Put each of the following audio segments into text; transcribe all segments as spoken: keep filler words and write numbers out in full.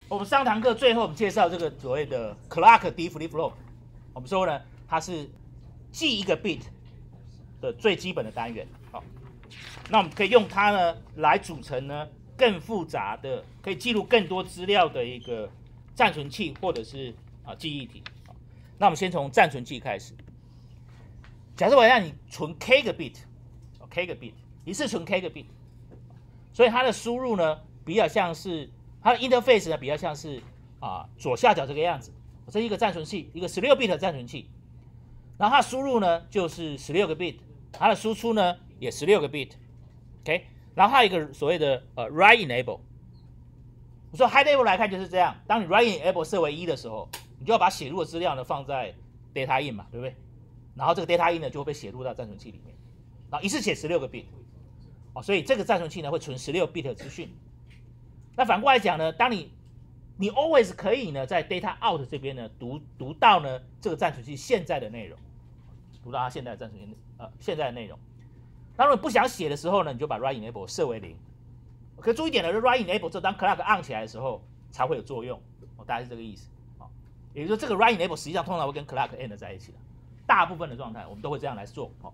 我们上堂课最后我们介绍这个所谓的 clock D flip flop， 我们说呢，它是记一个 bit 的最基本的单元。好，那我们可以用它呢来组成呢更复杂的，可以记录更多资料的一个暂存器或者是啊记忆体。好，那我们先从暂存器开始。假设我让你存 k 个 bit，k 个 bit， 一次存 k 个 bit， 所以它的输入呢比较像是。它的 interface 呢比较像是啊左下角这个样子，这是一个暂存器，一个十六 bit 的暂存器，然后它的输入呢就是十六个 bit， 它的输出呢也十六个 bit，OK， 然后它有一个所谓的呃 write enable， 我说 high level 来看就是这样，当你 write enable 设为一的时候，你就要把写入的资料呢放在 data in 嘛，对不对？然后这个 data in 呢就会被写入到暂存器里面，然后一次写十六个 bit， 哦，所以这个暂存器呢会存十六 bit 的资讯。那反过来讲呢，当你你 always 可以呢在 data out 这边呢读读到呢这个暂存器现在的内容，读到它现在的暂存器呃现在的内容。那如果你不想写的时候呢，你就把 write enable 设为零。可注意点呢，是 write enable 这当 clock on 起来的时候才会有作用，哦，大概是这个意思。哦，也就是说这个 write enable 实际上通常会跟 clock end 在一起的，大部分的状态我们都会这样来做。哦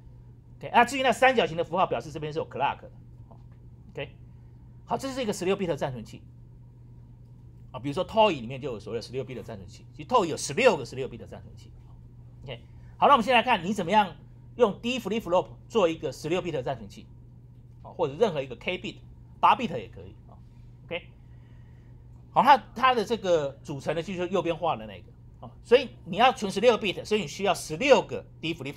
，OK， 那至于那三角形的符号表示这边是有 clock 的。哦 ，OK。好，这是一个十六 bit 的暂存器啊，比如说 Toy 里面就有所谓的十六 bit 的暂存器，其实 Toy 有十六个十六 bit 的暂存器。OK， 好，那我们现在看你怎么样用 D flip flop 做一个十六 bit 的暂存器，啊，或者任何一个 K bit， 八 bit 也可以啊。OK， 好，它它的这个组成的就是右边画的那个啊，所以你要存十六个 bit， 所以你需要十六个 D flip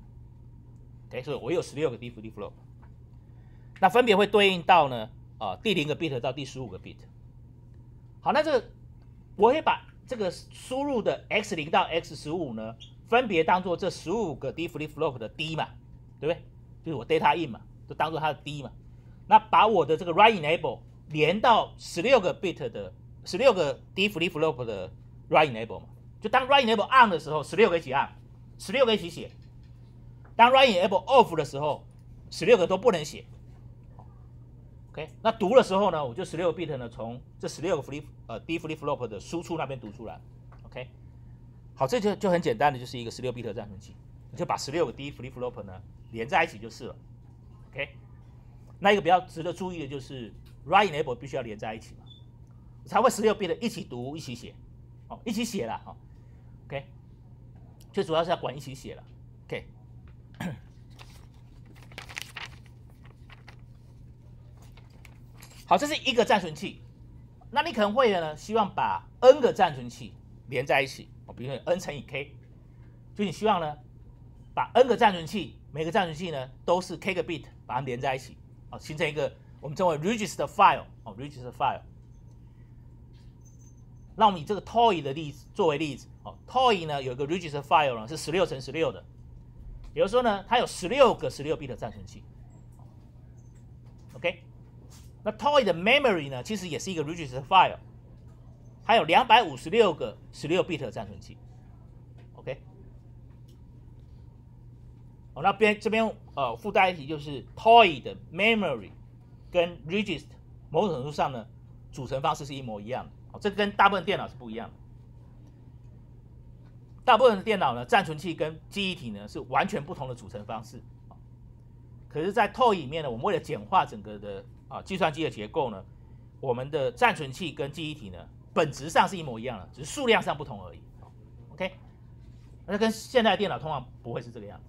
flop。OK， 所以我有十六个 D flip flop， 那分别会对应到呢？啊，第零个 bit 到第十五个 bit。好，那这个我会把这个输入的 x 零到 x 十五呢，分别当做这十五个 D flip flop 的 D 嘛，对不对？就是我 data in 嘛，就当做它的 D 嘛。那把我的这个 write enable 连到十六个 bit 的十六个 D flip flop 的 write enable 嘛，就当 write enable on 的时候，十六个一起按，十六个一起写；当 write enable off 的时候，十六个都不能写。OK， 那读的时候呢，我就十六个 bit 呢从这十六个 flip 呃 D flip flop 的输出那边读出来。OK， 好，这就就很简单的，就是一个十六 bit 的暂存器，你就把十六个 D flip flop 呢连在一起就是了。OK， 那一个比较值得注意的就是 write enable 必须要连在一起嘛，才会十六 bit 一起读一起写，哦，一起写了哈。OK， 最主要是要管一起写了。OK。好，这是一个暂存器。那你可能会呢，希望把 n 个暂存器连在一起，比如说 n 乘以 k， 就你希望呢，把 n 个暂存器，每个暂存器呢都是 k 个 bit， 把它们连在一起，哦，形成一个我们称为 register file， 哦 ，register file。那我们以这个 Toy 的例子作为例子，哦 ，Toy 呢有一个 register file 呢是十六乘十六的，也就是说呢，它有十六个十六 bit 的暂存器。OK。那 Toy 的 memory 呢，其实也是一个 register file， 它有两百五十六个十六 bit 的暂存器。OK， 好，那边这边呃附带一题就是 Toy 的 memory 跟 register 某种程度上呢组成方式是一模一样的，好，这跟大部分电脑是不一样的。大部分的电脑呢，暂存器跟记忆体呢是完全不同的组成方式。可是，在 Toy 里面呢，我们为了简化整个的啊计算机的结构呢，我们的暂存器跟记忆体呢本质上是一模一样的，只是数量上不同而已。OK， 那跟现在的电脑通常不会是这个样子。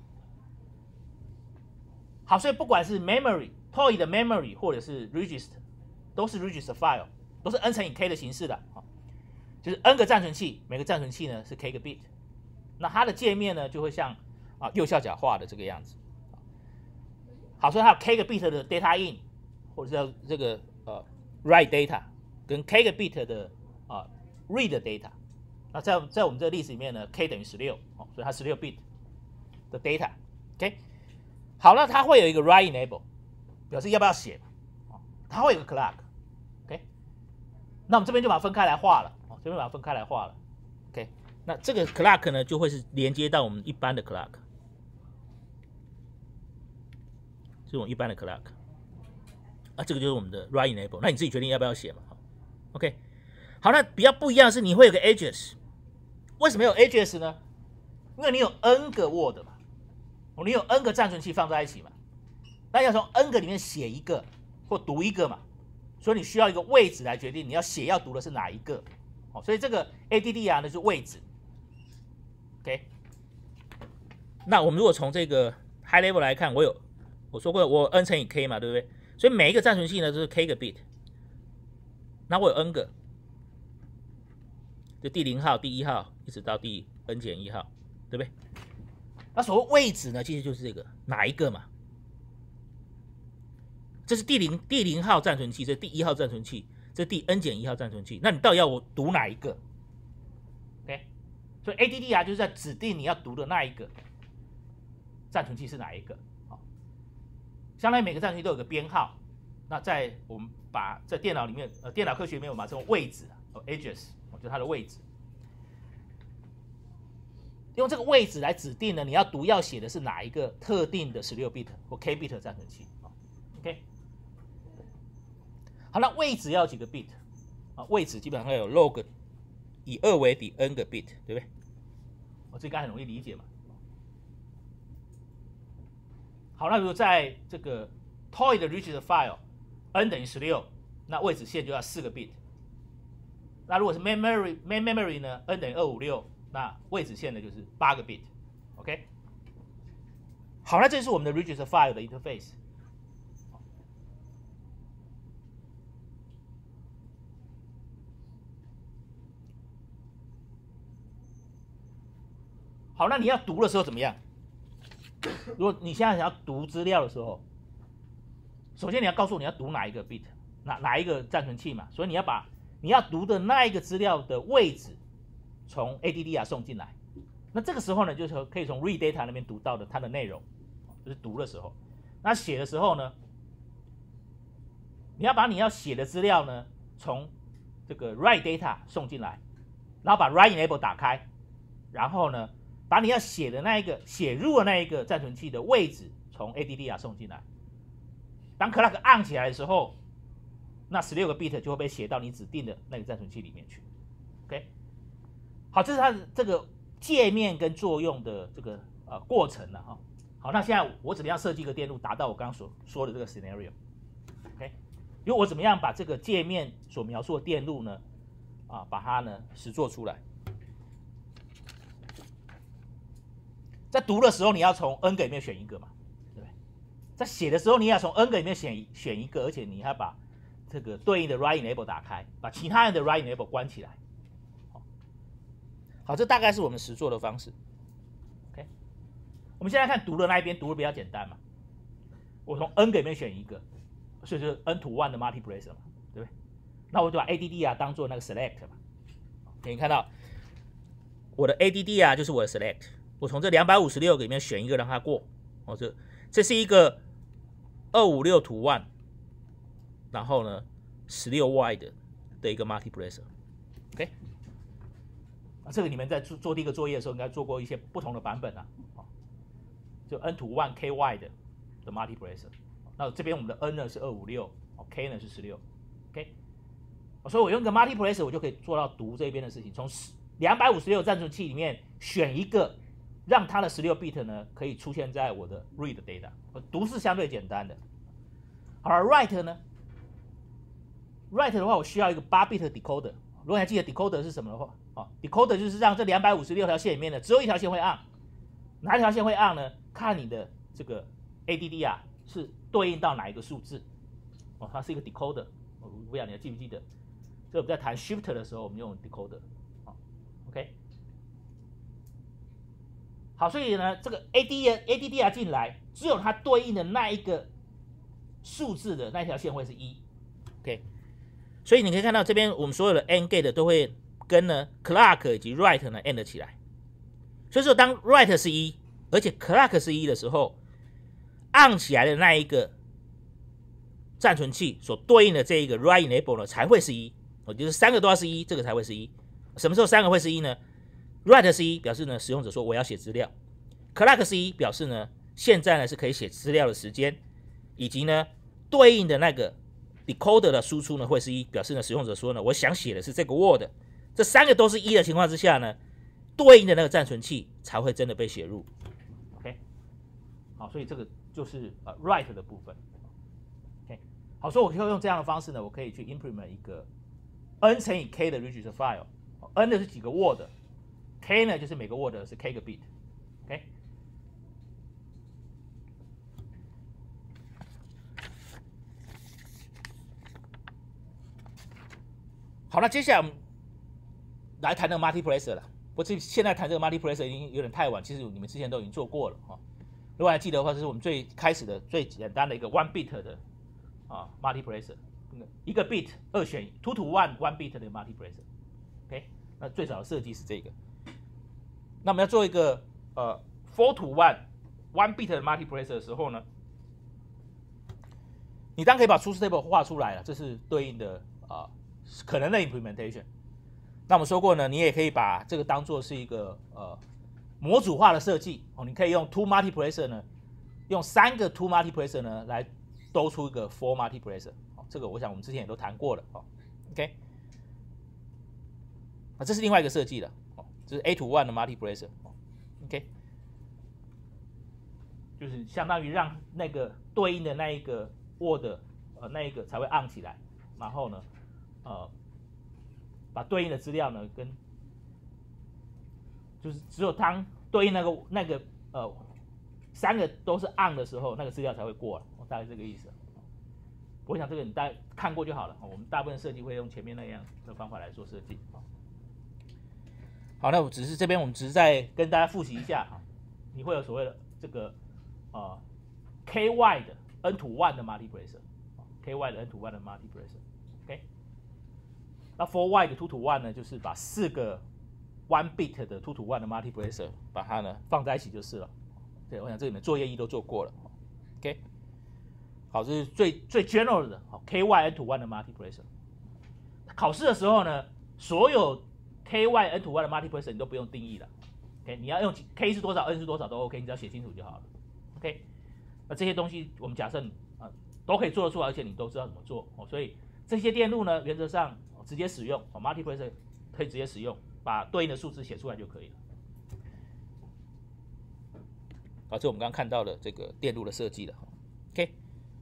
好，所以不管是 memory、Toy 的 memory 或者是 register， 都是 register file， 都是 n 乘以 k 的形式的，就是 n 个暂存器，每个暂存器呢是 k 个 bit， 那它的界面呢就会像啊右下角画的这个样子。好，所以它有 k 个 bit 的 data in， 或者叫这个呃 write data， 跟 k 个 bit 的啊、呃、read data。那在在我们这个例子里面呢 ，k 等于十六，哦，所以它十六 bit 的 data。OK， 好，那它会有一个 write enable， 表示要不要写，哦，它会有一个 clock。OK， 那我们这边就把它分开来画了，哦，这边把它分开来画了。OK， 那这个 clock 呢就会是连接到我们一般的 clock。这种一般的 clock， 啊，这个就是我们的 write enable， 那你自己决定要不要写嘛。OK， 好，那比较不一样的是，你会有个 address， 为什么有 address 呢？因为你有 n 个 word 嘛，你有 n 个暂存器放在一起嘛，那要从 n 个里面写一个或读一个嘛，所以你需要一个位置来决定你要写要读的是哪一个。哦，所以这个 A D D R 呢是位置。OK， 那我们如果从这个 high level 来看，我有我说过我有 n 乘以 k 嘛，对不对？所以每一个暂存器呢都是 k 个 bit， 那我有 n 个。就第零号、第一号一直到第 n 减一号，对不对？那所谓位置呢，其实就是这个哪一个嘛？这是第零第零号暂存器，这是第一号暂存器，这是第 n 减一号暂存器。那你到底要我读哪一个 ？OK， 所以 A D D R 就是在指定你要读的那一个暂存器是哪一个。好，相当于每个暂存器都有个编号。那在我们把在电脑里面，呃，电脑科学里面我们把这种位置，哦 ，address。就是它的位置，用这个位置来指定呢，你要读要写的是哪一个特定的十六 bit 或 k bit 暂存器。OK， 好，那位置要几个 bit 啊？位置基本上要有 log 以二为底 n 个 bit， 对不对？我这应该很容易理解嘛。好，那如果在这个 toy 的 register file n 等于十六，那位置线就要四个 bit。那如果是 memory main memory 呢 ，n 等于二五六，那位置线呢就是八个 bit，OK。好，那这是我们的 register file 的 interface。好，那你要读的时候怎么样？如果你现在想要读资料的时候，首先你要告诉我你要读哪一个 bit， 哪哪一个暂存器嘛，所以你要把你要读的那一个资料的位置从 A D D R 送进来，那这个时候呢，就是可以从 read data 那边读到的它的内容，就是读的时候。那写的时候呢，你要把你要写的资料呢，从这个 write data 送进来，然后把 write enable 打开，然后呢，把你要写的那一个写入的那一个暂存器的位置从 A D D R 送进来。当 clock on 起来的时候，那十六个 bit 就会被写到你指定的那个暂存器里面去。OK， 好，这是它的这个界面跟作用的这个呃过程了哈。好，那现在我怎么样设计一个电路达到我刚刚所说的这个 scenario？OK， 因为我怎么样把这个界面所描述的电路呢，啊，把它呢实作出来。在读的时候，你要从 n 个里面选一个嘛，对不对？在写的时候，你要从 n 个里面选选一个，而且你还把这个对应的 write enable 打开，把其他人的 write enable 关起来。好，好，这大概是我们实作的方式。OK， 我们现在看读的那一边，读的比较简单嘛。我从 n 个里面选一个，所以就是 n to one 的 multiplexer 嘛，对不对？那我就把 A D D R 当做那个 select 嘛。可以看到我的 A D D R 就是我的 select， 我从这两百五十六个里面选一个让它过。哦，这这是一个二五六 to one。然后呢，十六 wide 的一个 multiplexer，OK， 啊，这个你们在做做第一个作业的时候，应该做过一些不同的版本啊，就 n to one k wide 的 multiplexer， 那这边我们的 n 呢是二五六 ，k 呢是十六 ，OK， 所以我用一个 multiplexer 我就可以做到读这边的事情，从两百五十六暂存器里面选一个，让它的十六 bit 呢可以出现在我的 read data， 读是相对简单的。好了 ，write 呢？ write 的话，我需要一个八 bit 的 decoder。如果你还记得 decoder 是什么的话，哦 ，decoder 就是让这两百五十六条线里面呢，只有一条线会 on， 哪一条线会 on 呢？看你的这个 A D D R 是对应到哪一个数字。哦，它是一个 decoder。我不知道你还记不记得？这个我们在谈 shifter 的时候，我们用 decoder。哦 ，OK。好，所以呢，这个 A D A D D R 进来，只有它对应的那一个数字的那条线会是一。OK。所以你可以看到这边我们所有的 AND gate 都会跟呢 clock 以及 write 呢 AND 起来。所以说当 write 是一，而且 clock 是一的时候 ，on 起来的那一个暂存器所对应的这一个 write enable 呢才会是一。我就是三个都要是一，这个才会是一。什么时候三个会是一呢 ？write 是一，表示呢使用者说我要写资料 ；clock 是一，表示呢现在呢是可以写资料的时间，以及呢对应的那个 decoder 的输出呢会是一，表示呢使用者说呢，我想写的是这个 word， 这三个都是一的情况之下呢，对应的那个暂存器才会真的被写入。OK， 好，所以这个就是呃 write 的部分。OK， 好，所以我可以用这样的方式呢，我可以去 implement 一个 n 乘以 k 的 register file。n 的是几个 word，k 呢就是每个 word 是 k 个 bit。OK。好，那接下来我们来谈那个 multiplexer 了。不过这现在谈这个 multiplexer 已经有点太晚，其实你们之前都已经做过了哈。如果还记得的话，这是我们最开始的最简单的一个 one bit 的啊 multiplexer， 一个 bit 二选 two to one one bit 的 multiplexer。OK， 那最早的设计是这个。那我们要做一个呃 four to one one bit 的 multiplexer 的时候呢，你当然可以把 truth table 画出来了，这是对应的啊。可能的 implementation， 那我们说过呢，你也可以把这个当做是一个呃模组化的设计哦。你可以用 two multiplexer 呢，用三个 two multiplexer 呢来兜出一个 four multiplexer。哦，这个我想我们之前也都谈过了哦。OK， 啊，这是另外一个设计了哦，这是 eight to one 的 multiplexer。OK， 就是相当于让那个对应的那一个 word 呃那一个才会 on 起来，然后呢。呃，把对应的资料呢，跟就是只有当对应那个那个呃三个都是 on 的时候，那个资料才会过了，大概这个意思。我想这个你大概看过就好了。我们大部分设计会用前面那样的方法来做设计。好，那我只是这边我们只是在跟大家复习一下哈，你会有所谓的这个呃 K Y 的 n to one 的 multiplexer，K Y 的 n to one 的 multiplexer。OK。那 four Y 的 two to one 呢，就是把四个 one bit 的 two to one 的 multiplexer 把它呢放在一起就是了。对，我想这里面作业一都做过了。OK， 好，这是最最 general 的 K Y n to one 的 multiplexer。考试的时候呢，所有 K Y n to one 的 multiplexer 你都不用定义了。OK， 你要用 K 是多少 ，N 是多少都 OK， 你只要写清楚就好了。OK， 那这些东西我们假设你啊、呃、都可以做得出来，而且你都知道怎么做哦，所以这些电路呢，原则上。直接使用 multiplexer 可以直接使用，把对应的数字写出来就可以了。好，这我们刚刚看到的这个电路的设计了。OK，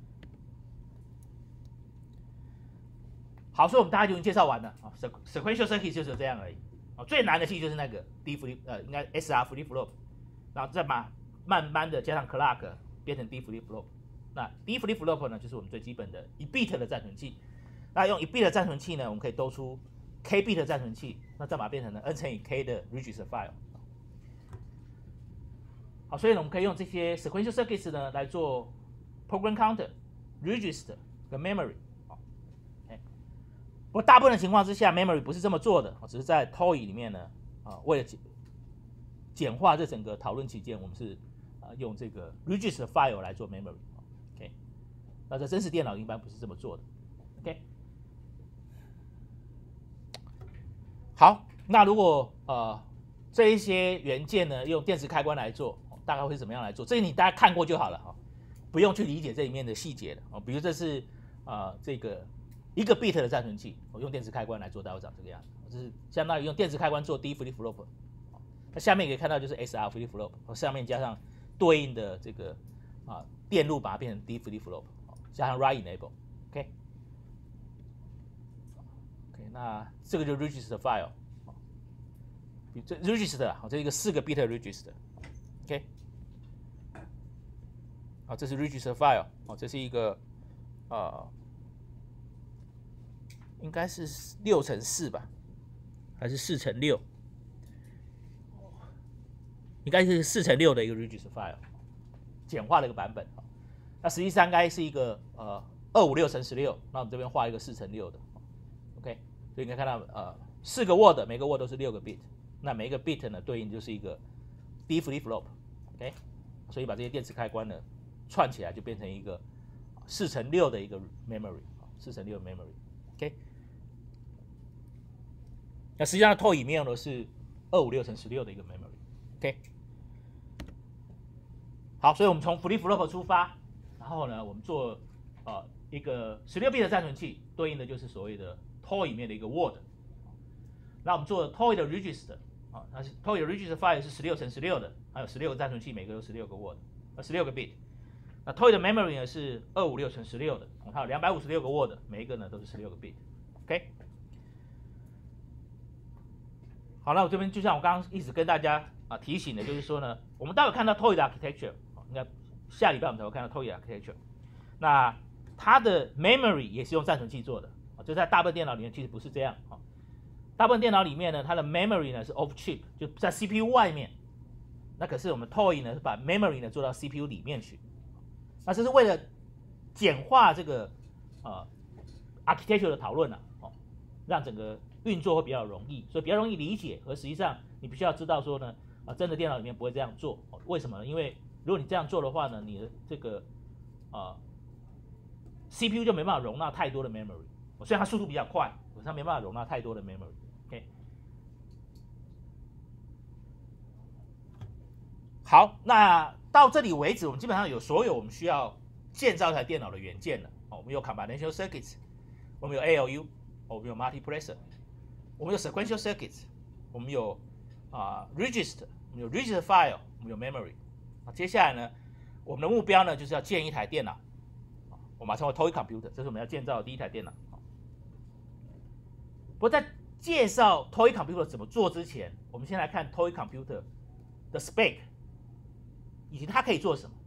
好，所以我们大概就已经介绍完了啊。Sequential circuit 就是这样而已。啊，最难的其实就是那个 D flip 呃，应该 S R flip flop， 然后再把慢慢的加上 clock 变成 D flip flop。那 D flip flop 呢，就是我们最基本的一 bit 的暂存器。那用一 bit 的暂存器呢，我们可以兜出 k bit 的暂存器，那再把它变成了 n 乘以 k 的 register file。好，所以呢，我们可以用这些 sequential circuits 呢来做 program counter、register 跟 memory。OK， 不过大部分的情况之下 ，memory 不是这么做的，只是在 T O E I 里面呢，啊，为了简化这整个讨论期间，我们是啊用这个 register file 来做 memory。OK， 那在真实电脑一般不是这么做的。OK。好，那如果呃这一些元件呢用电池开关来做，大概会怎么样来做？这个你大家看过就好了哈，不用去理解这里面的细节了。哦，比如这是呃这个一个 bit 的暂存器，我用电池开关来做，大概会长这个样子。这是相当于用电池开关做 D flip flop。那下面可以看到就是 S R flip flop， 上面加上对应的这个啊电路把它变成 D flip flop， 加上 write enable。OK。那这个就是 register file， 这 register 好，这是一个四个 bit 的 register，OK， 好，这是 register file， 好，这是一个呃，应该是六乘四吧，还是四乘六？应该是四乘六的一个 register file， 简化的一个版本。那实际上应该是一个呃二五六乘十六，那我们这边画一个四乘六的 ，OK。所以你可以看到，呃，四个 word， 每个 word 都是六个 bit， 那每一个 bit 呢对应就是一个 D flip flop，OK， 所以把这些电池开关呢串起来就变成一个四乘六的一个 memory， 四乘六的 memory，OK。那实际上 T O E I 里面用的是二五六乘十六的一个 memory，OK。好，所以我们从 flip flop 出发，然后呢，我们做呃一个十六 bit 的暂存器，对应的就是所谓的 toy 里面的一个 word。那我们做 toy 的 register 啊，它是 toy 的 register file 是十六乘十六的，还有十六个暂存器，每个有十六个 word， 呃十六个 bit。那 toy 的 memory 呢是二五六乘十六的，它有两百五十六个 word， 每一个呢都是十六个 bit。OK。好，那我这边就像我刚刚一直跟大家啊提醒的，就是说呢，我们待会看到 toy 的 architecture， 应该下礼拜我们才会看到 toy 的 architecture。那它的 memory 也是用暂存器做的，啊，就在大部分电脑里面其实不是这样啊。大部分电脑里面呢，它的 memory 呢是 off chip， 就在 C P U 外面。那可是我们 toy 呢是把 memory 呢做到 C P U 里面去。那这是为了简化这个呃 architecture 的讨论啊，哦，让整个运作会比较容易，所以比较容易理解。而实际上你必须要知道说呢，啊，真的电脑里面不会这样做，哦，为什么呢？因为如果你这样做的话呢，你的这个啊 C P U 就没办法容纳太多的 memory， 虽然它速度比较快，可是它没办法容纳太多的 memory。OK， 好，那到这里为止，我们基本上有所有我们需要建造一台电脑的元件了。哦，我们有 combinational circuits， 我们有 A L U， 我们有 multiplexer， 我们有 sequential circuits， 我们有啊、呃、register， 我们有 register file， 我们有 memory。那接下来呢，我们的目标呢就是要建一台电脑，我们称为 toy computer， 这是我们要建造的第一台电脑。不过在介绍 toy computer 怎么做之前，我们先来看 toy computer 的 spec， 以及它可以做什么。